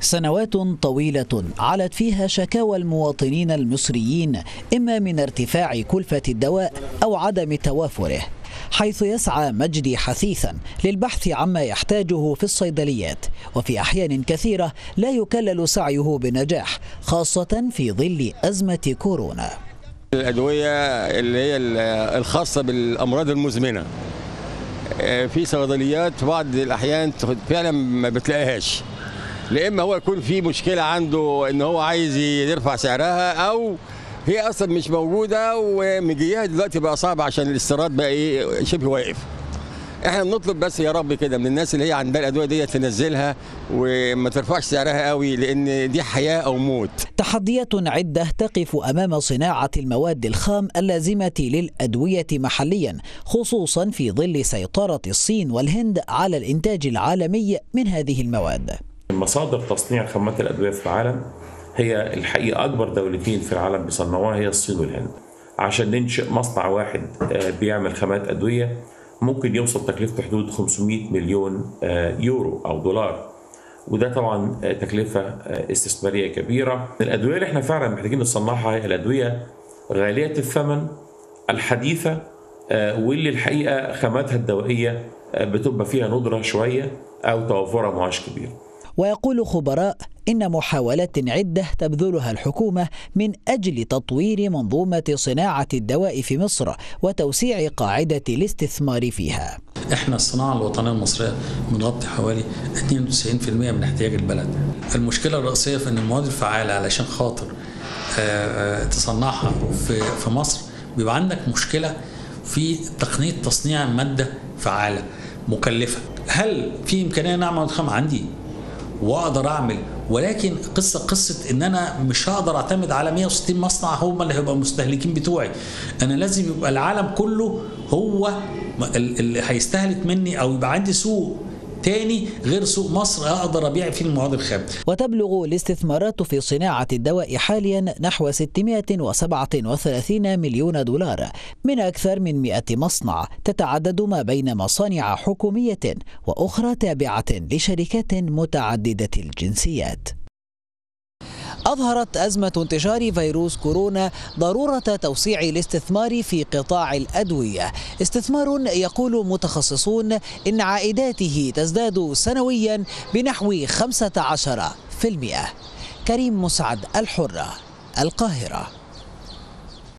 سنوات طويلة علت فيها شكاوى المواطنين المصريين إما من ارتفاع كلفة الدواء أو عدم توافره، حيث يسعى مجدي حثيثا للبحث عما يحتاجه في الصيدليات، وفي أحيان كثيرة لا يكلل سعيه بنجاح، خاصة في ظل أزمة كورونا. الأدوية اللي هي الخاصة بالأمراض المزمنة في صيدليات في بعض الأحيان فعلا ما بتلاقيهاش، لا إما هو يكون في مشكلة عنده إن هو عايز يرفع سعرها، أو هي أصلا مش موجودة ومجيها دلوقتي بقى صعب عشان الاستيراد بقى شبه واقف. احنا بنطلب بس يا رب كده من الناس اللي هي عندها الادويه دي تنزلها وما ترفعش سعرها قوي، لان دي حياه او موت. تحديات عده تقف امام صناعه المواد الخام اللازمه للادويه محليا، خصوصا في ظل سيطره الصين والهند على الانتاج العالمي من هذه المواد. مصادر تصنيع خامات الادويه في العالم هي الحقيقه اكبر دولتين في العالم بيصنعوها هي الصين والهند. عشان ننشئ مصنع واحد بيعمل خامات ادويه ممكن يوصل تكلفة حدود 500 مليون يورو أو دولار، وده طبعا تكلفة استثمارية كبيرة. الأدوية اللي احنا فعلا محتاجين نصنعها هي الأدوية غالية الثمن الحديثة، واللي الحقيقة خاماتها الدوائية بتبقى فيها ندرة شوية أو توفرها معاش كبير. ويقول خبراء إن محاولات عدة تبذلها الحكومة من أجل تطوير منظومة صناعة الدواء في مصر وتوسيع قاعدة الاستثمار فيها. احنا الصناعة الوطنية المصرية بنغطي حوالي 92% من احتياج البلد. المشكلة الرئيسية في أن المواد الفعالة علشان خاطر تصنعها في مصر بيبقى عندك مشكلة في تقنية تصنيع مادة فعالة مكلفة. هل في إمكانية نعمل خام عندي واقدر اعمل، ولكن قصه ان انا مش هقدر اعتمد على 160 مصنع هم اللي هيبقى المستهلكين بتوعي. انا لازم يبقى العالم كله هو اللي هيستهلك مني، او يبقى عندي سوق تاني غير سوق مصر اقدر ابيع فيه المواد الخام. وتبلغ الاستثمارات في صناعه الدواء حاليا نحو 637 مليون دولار من اكثر من 100 مصنع، تتعدد ما بين مصانع حكوميه واخرى تابعه لشركات متعدده الجنسيات. أظهرت أزمة انتشار فيروس كورونا ضرورة توسيع الاستثمار في قطاع الأدوية، استثمار يقول متخصصون إن عائداته تزداد سنويا بنحو 15%. كريم مسعد، الحرة، القاهرة.